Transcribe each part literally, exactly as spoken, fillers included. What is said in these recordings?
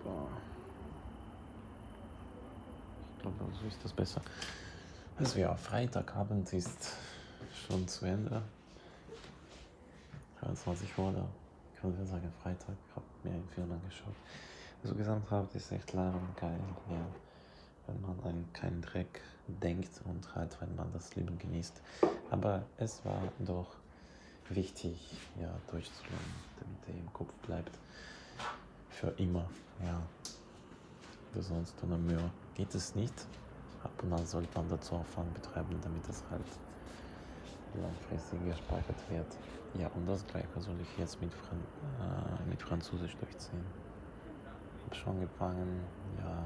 Ich glaube, so ist das besser. Also ja, Freitagabend ist schon zu Ende. dreiundzwanzig Uhr, oder ich kann sagen Freitag, ich habe mir einen Film angeschaut. Also Gesamthaft ist echt leer und geil, ja. Wenn man an keinen Dreck denkt und halt, wenn man das Leben genießt. Aber es war doch wichtig, ja, durchzulernen, damit er im Kopf bleibt. Für immer, ja. Sonst ohne Mühe geht es nicht. Ab und an sollte man dazu Aufwand betreiben, damit es halt langfristig gespeichert wird. Ja, und das gleiche soll ich jetzt mit, Fran äh, mit Französisch durchziehen. Ich habe schon gefangen, ja,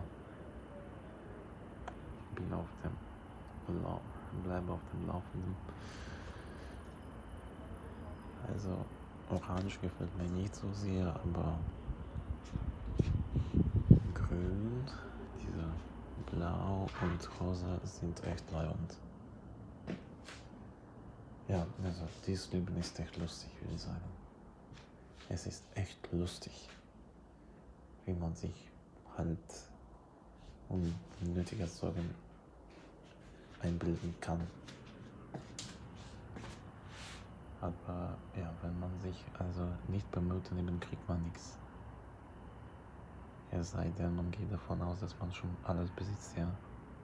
bin auf dem Lau bleibe auf dem Laufenden. Also Orange gefällt mir nicht so sehr, aber Grün, diese Blau und Rosa sind echt leibend. Ja, also dieses Leben ist echt lustig, würde ich sagen. Es ist echt lustig, wie man sich halt unnötige Sorgen einbilden kann. Aber ja, wenn man sich also nicht bemüht, dann kriegt man nichts. Es sei denn, man geht davon aus, dass man schon alles besitzt, ja.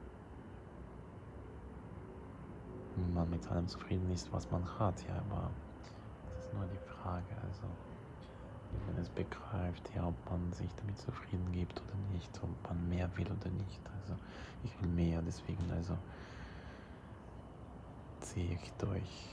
Wenn man mit allem zufrieden ist, was man hat, ja, aber das ist nur die Frage, also wie man es begreift, ja, ob man sich damit zufrieden gibt oder nicht, ob man mehr will oder nicht. Also ich will mehr, deswegen also ziehe ich durch,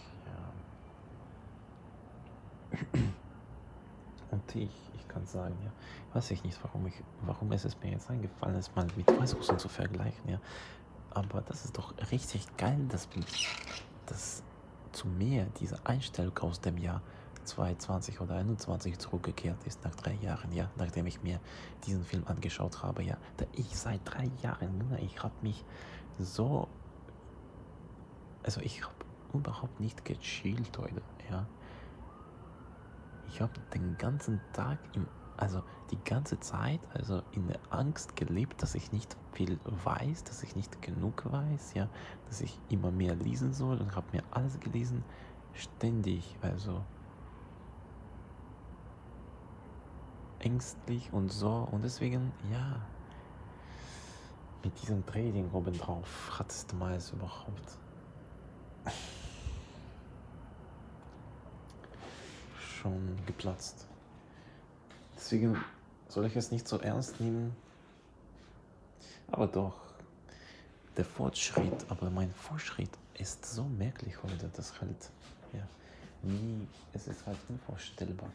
ja. Und ich, ich kann sagen, ja, weiß ich nicht, warum, ich, warum es mir jetzt eingefallen ist, mal mit Weißrussland zu vergleichen, ja. Aber das ist doch richtig geil, dass, dass zu mir diese Einstellung aus dem Jahr zweitausendzwanzig oder einundzwanzig zurückgekehrt ist, nach drei Jahren, ja, nachdem ich mir diesen Film angeschaut habe, ja. Da ich seit drei Jahren, ich habe mich so, also ich habe überhaupt nicht gechillt heute, ja. Ich habe den ganzen Tag, im, also die ganze Zeit, also in der Angst gelebt, dass ich nicht viel weiß, dass ich nicht genug weiß, ja, dass ich immer mehr lesen soll und habe mir alles gelesen, ständig, also ängstlich und so und deswegen, ja, mit diesem Trading obendrauf hat es damals überhaupt schon geplatzt. Deswegen soll ich es nicht so ernst nehmen, aber doch, der Fortschritt, aber mein Fortschritt ist so merklich heute, dass halt, ja, nie, es ist halt unvorstellbar.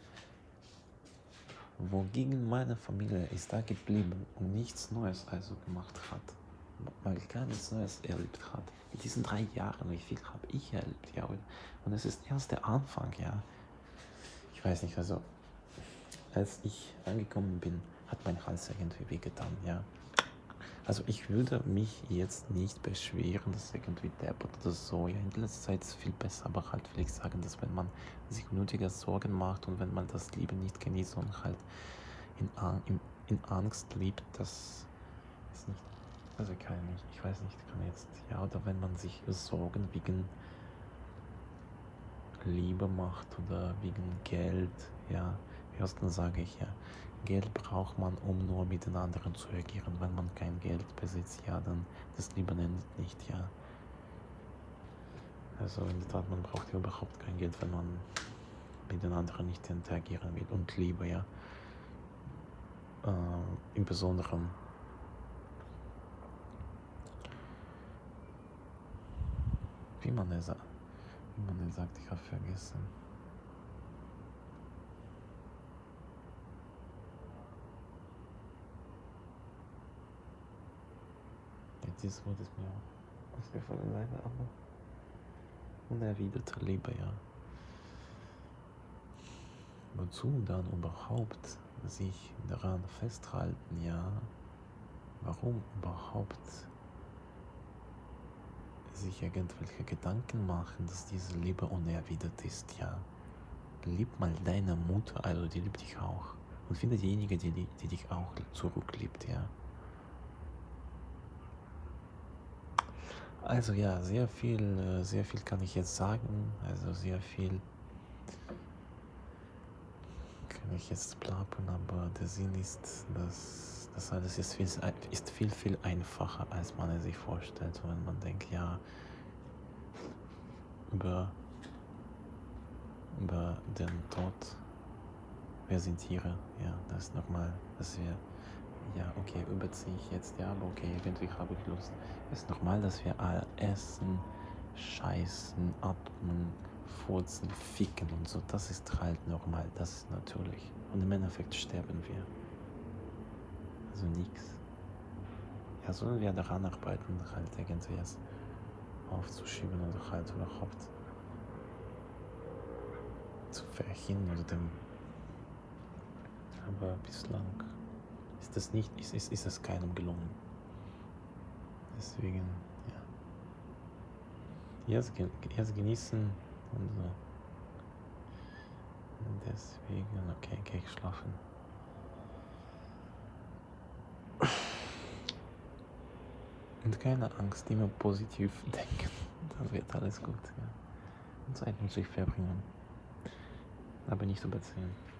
Wogegen meine Familie ist da geblieben und nichts Neues also gemacht hat, weil gar nichts Neues erlebt hat. In diesen drei Jahren, wie viel habe ich erlebt, ja, und es ist erst der Anfang, ja. Ich weiß nicht, also, als ich angekommen bin, hat mein Hals irgendwie wehgetan, ja. Also ich würde mich jetzt nicht beschweren, dass irgendwie deppert oder so. Ja, in letzter Zeit ist es viel besser, aber halt will ich sagen, dass wenn man sich unnötige Sorgen macht und wenn man das Leben nicht genießt und halt in, in, in Angst lebt, das ist nicht, also kann ich nicht, ich weiß nicht, kann jetzt, ja, oder wenn man sich Sorgen wegen Liebe macht oder wegen Geld, ja, erstens sage ich ja, Geld braucht man, um nur mit den anderen zu agieren. Wenn man kein Geld besitzt, ja, dann das Leben endet nicht, ja. Also in der Tat, man braucht ja überhaupt kein Geld, wenn man mit den anderen nicht interagieren will. Und Liebe, ja. Äh, im Besonderen. Wie man es, wie man es sagt, ich habe vergessen. Dieses Wort ist mir auch ausgefallen, leider, aber unerwiderte Liebe, ja. Wozu dann überhaupt sich daran festhalten, ja? Warum überhaupt sich irgendwelche Gedanken machen, dass diese Liebe unerwidert ist, ja? Lieb mal deine Mutter, also die liebt dich auch. Und finde diejenige, die, die dich auch zurückliebt, ja. Also ja, sehr viel, sehr viel kann ich jetzt sagen, also sehr viel kann ich jetzt plappern, aber der Sinn ist, dass das alles ist viel, ist viel, viel einfacher, als man es sich vorstellt, wenn man denkt, ja, über, über den Tod, wir sind Tiere, ja, das ist normal, dass wir, ja, okay, überziehe ich jetzt, ja, aber okay, irgendwie habe ich Lust. Es ist normal, dass wir alle essen, scheißen, atmen, furzen, ficken und so, das ist halt normal, das ist natürlich. Und im Endeffekt sterben wir. Also nix. Ja, sollen wir daran arbeiten, halt irgendwie es aufzuschieben oder halt überhaupt zu verhindern oder dem. Aber bislang ist das nicht, ist, ist, ist es keinem gelungen. Deswegen, ja. Erst, erst genießen und so. Und deswegen, okay, gehe ich schlafen. Und keine Angst, immer positiv denken. Dann wird alles gut. Ja. Und Zeit muss ich verbringen. Aber nicht überziehen.